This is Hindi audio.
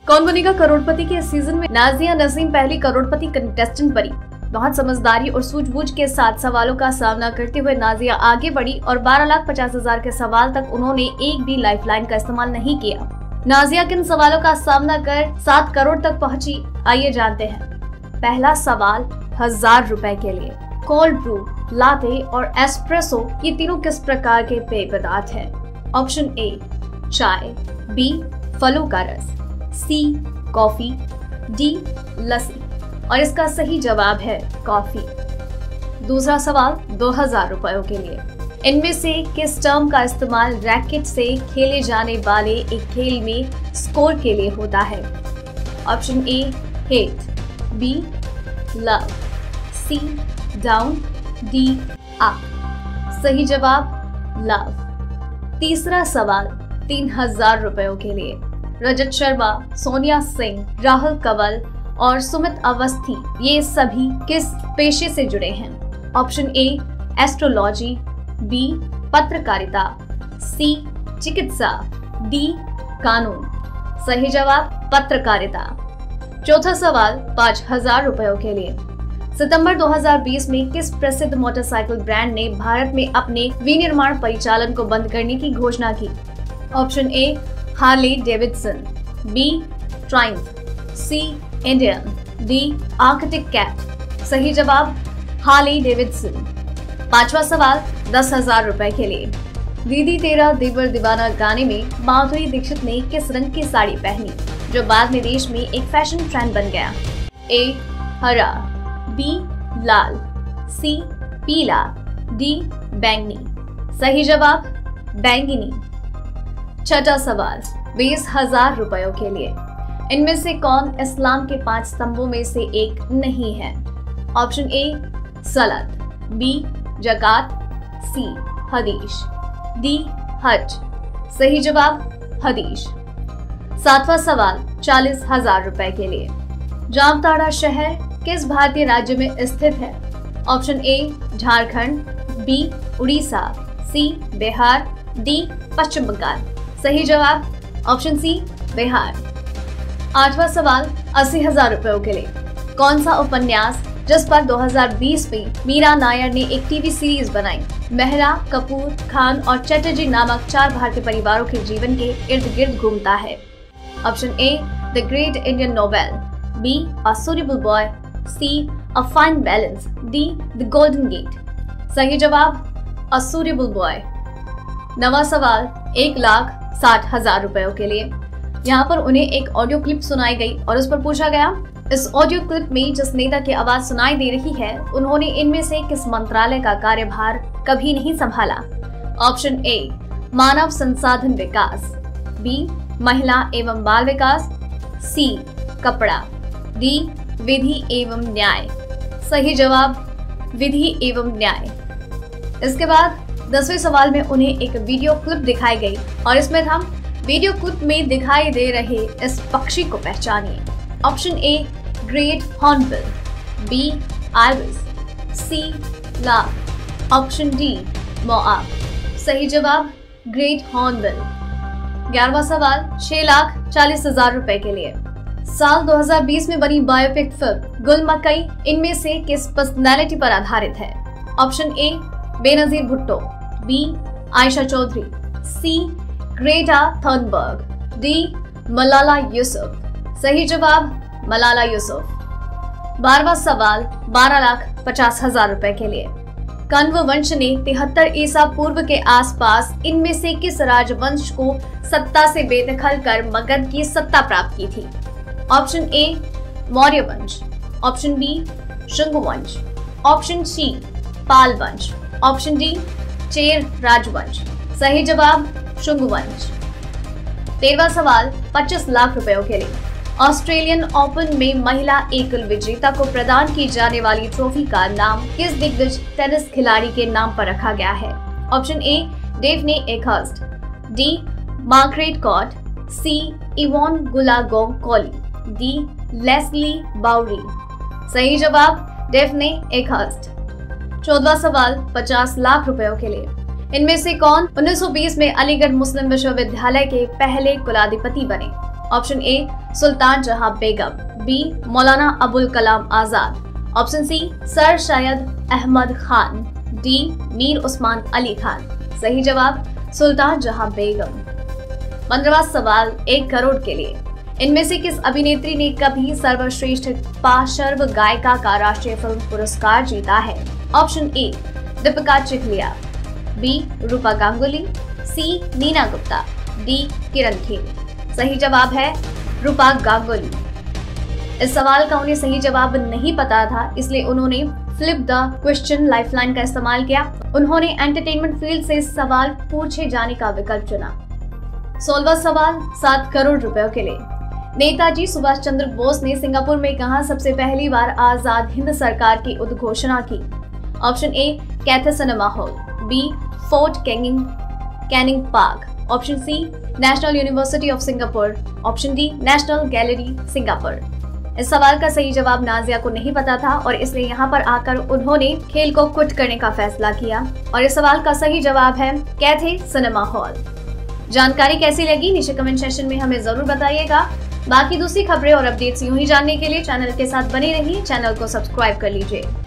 कौन बनेगा करोड़पति के इस सीजन में नाजिया नसीम पहली करोड़पति कंटेस्टेंट बनी। बहुत समझदारी और सूझबूझ के साथ सवालों का सामना करते हुए नाजिया आगे बढ़ी और 12,50,000 के सवाल तक उन्होंने एक भी लाइफलाइन का इस्तेमाल नहीं किया। नाजिया किन सवालों का सामना कर 7 करोड़ तक पहुंची, आइए जानते हैं। पहला सवाल 1000 रुपए के लिए। कोल्ड ब्रू, लाटे और एस्प्रेसो ये तीनों किस प्रकार के पेय पदार्थ हैं? ऑप्शन ए चाय, बी फलों का रस, सी कॉफी, डी लस्सी। और इसका सही जवाब है कॉफी। दूसरा सवाल 2000 रुपयों के लिए। इनमें से किस टर्म का इस्तेमाल रैकेट से खेले जाने वाले एक खेल में स्कोर के लिए होता है? Option A hate, B love, C down, D up. सही जवाब लव। तीसरा सवाल 3000 रुपयों के लिए। रजत शर्मा, सोनिया सिंह, राहुल कंवल और सुमित अवस्थी ये सभी किस पेशे से जुड़े हैं? ऑप्शन ए एस्ट्रोलॉजी, बी पत्रकारिता, सी चिकित्सा, डी कानून। सही जवाब पत्रकारिता। चौथा सवाल 5000 रुपयों के लिए। सितंबर 2020 में किस प्रसिद्ध मोटरसाइकिल ब्रांड ने भारत में अपने विनिर्माण परिचालन को बंद करने की घोषणा की? Option A Harley Davidson, B Triumph, C Indian, D Arctic Cat. सही जवाब हार्ले डेविडसन। पांचवा सवाल 10,000 रुपए के लिए। दीदी तेरा देवर दीवाना गाने में माधुरी दीक्षित ने किस रंग की साड़ी पहनी जो बाद में देश में एक फैशन ट्रेंड बन गया? ए हरा, बी लाल, सी पीला, डी बैंगनी। सही जवाब बैंगनी। छठा सवाल 20,000 रुपयों के लिए। इनमें से कौन इस्लाम के 5 स्तंभों में से एक नहीं है? ऑप्शन ए सलात, बी ज़कात, सी हदीस, डी हज। सही जवाब हदीस। सातवां सवाल 40,000 रुपए के लिए। जामताड़ा शहर किस भारतीय राज्य में स्थित है? Option A Jharkhand, B Orissa, C Bihar, D Paschim Bengal. सही जवाब ऑप्शन सी बिहार। आठवां सवाल 80,000 रुपयों के लिए। कौन सा उपन्यास जिस पर 2020 में मीरा नायर ने एक टीवी सीरीज बनाई मेहरा, कपूर, खान और चटर्जी नामक 4 भारतीय परिवारों के जीवन के इर्द गिर्द घूमता है? Option A the great Indian novel, B a suitable boy, C a fine balance, D the golden gate. सही जवाब अ सूटेबल बॉय। नवा सवाल 1,60,000 रुपयों के लिए। यहाँ पर उन्हें एक ऑडियो क्लिप सुनाई गई और उस पर पूछा गया इस ऑडियो क्लिप में जिस नेता की आवाज सुनाई दे रही है उन्होंने इनमें से किस मंत्रालय का कार्यभार कभी नहीं संभाला? ऑप्शन ए मानव संसाधन विकास, बी महिला एवं बाल विकास, सी कपड़ा, डी विधि एवं न्याय। सही जवाब विधि एवं न्याय। इसके बाद 10वें सवाल में उन्हें एक वीडियो क्लिप दिखाई गई और इसमें था वीडियो क्लिप में दिखाई दे रहे इस पक्षी को पहचानिए। Option A great hornbill, B iris, C lark, option D Moab. सही जवाब ग्रेट हॉर्नबिल। 11वां सवाल 6,40,000 रुपए के लिए। साल 2020 में बनी बायोपिक फिल्म गुल मकई इनमें से किस पर्सनैलिटी पर आधारित है? Option A Benazir Bhutto, B Ayesha Chaudhry, C Greta Thunberg, D Malala Yousuf. सही जवाब मलाला यूसुफ। 12वां सवाल 12,50,000 रुपए के लिए। कण्व वंश ने 73 ईसा पूर्व के आसपास इनमें से किस राजवंश को सत्ता से बेदखल कर मगध की सत्ता प्राप्त की थी? ऑप्शन ए मौर्य वंश, ऑप्शन बी शुंग वंश, ऑप्शन सी पाल वंश, ऑप्शन डी चेर राजवंश। सही जवाब शुंग वंश। 13वां सवाल 25 लाख रुपयों के लिए। ऑस्ट्रेलियन ओपन में महिला एकल विजेता को प्रदान की जाने वाली ट्रॉफी का नाम किस दिग्गज टेनिस खिलाड़ी के नाम पर रखा गया है? Option A Daphne Akhurst, D Margaret Court, C Evonne Goolagong Cawley, D Lesley Bowrey. सही जवाब डेफ्ने एकहर्स्ट। 14वां सवाल 50 लाख रुपयों के लिए। इनमें से कौन 1920 में अलीगढ़ मुस्लिम विश्वविद्यालय के पहले कुलाधिपति बने? ऑप्शन ए सुल्तान जहां Begum, B Maulana Abul Kalam Azad, option C sir Syed Ahmad Khan, D Mir Osman Ali Khan. सही जवाब सुल्तान जहां बेगम। 15वां सवाल 1 करोड़ के लिए। इनमें से किस अभिनेत्री ने कभी सर्वश्रेष्ठ पार्श्व गायिका का राष्ट्रीय फिल्म पुरस्कार जीता है? Option A Deepika Chikhlia, B Roopa Ganguly, C Neena Gupta, D Kirron Kher. सही जवाब है रूपा गांगुली। इस सवाल का उन्हें सही जवाब नहीं पता था, इसलिए उन्होंने फ्लिप द क्वेश्चन लाइफलाइन का इस्तेमाल किया। उन्होंने एंटरटेनमेंट फील्ड से सवाल पूछे जाने का विकल्प चुना। 16वां सवाल 7 करोड़ रुपयों के लिए। नेताजी सुभाष चंद्र बोस ने सिंगापुर में कहां सबसे पहली बार आजाद हिंद सरकार की उद्घोषणा की? Option A Cathay cinema hall, B Fort Canning park, option C national university of Singapore, option D national gallery Singapore. इस सवाल का सही जवाब नाजिया को नहीं पता था और इसलिए यहाँ पर आकर उन्होंने खेल को क्विट करने का फैसला किया और इस सवाल का सही जवाब है कैथे सिनेमा हॉल। जानकारी कैसी लगी नीचे कमेंट सेक्शन में हमें जरूर बताइएगा। बाकी दूसरी खबरें और अपडेट्स यूं ही जानने के लिए चैनल के साथ बने रहिए। चैनल को सब्सक्राइब कर लीजिए।